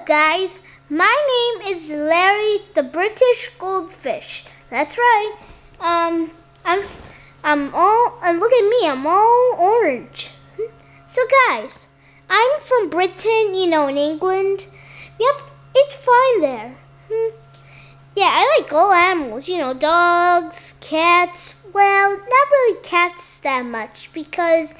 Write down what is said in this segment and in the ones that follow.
up, guys? My name is Larry, the British Goldfish. That's right. I'm all, and look at me, I'm all orange. So, guys, I'm from Britain, in England. Yep, it's fine there. Yeah, I like all animals, dogs, cats. Well, not really cats that much because,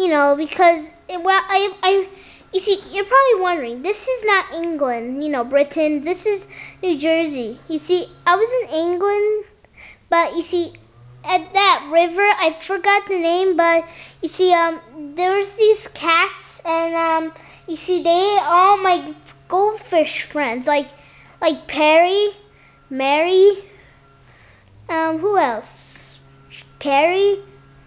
you see, you're probably wondering, this is not England, Britain. This is New Jersey. You see, I was in England, but you see, at that river, I forgot the name, but you see, there was these cats, and you see, they are all my goldfish friends, like Perry, Mary, who else? Carrie.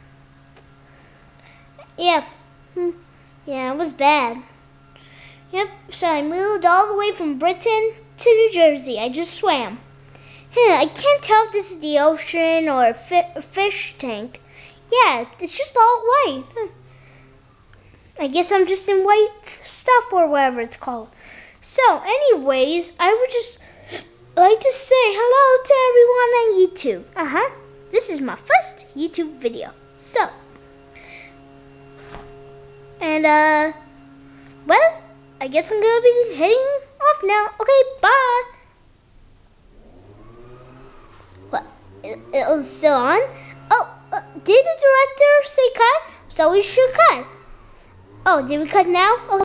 Yeah, yeah, it was bad. Yep, so I moved all the way from Britain to New Jersey. I just swam. I can't tell if this is the ocean or a fish tank. Yeah, it's just all white. I guess I'm just in white stuff or whatever it's called. So, anyways, I would just like to say hello to everyone on YouTube. This is my first YouTube video. So, and well, I guess I'm gonna be heading off now. Okay, bye. What? It was still on? Oh, did the director say cut? So we should cut. Oh, did we cut now? Okay.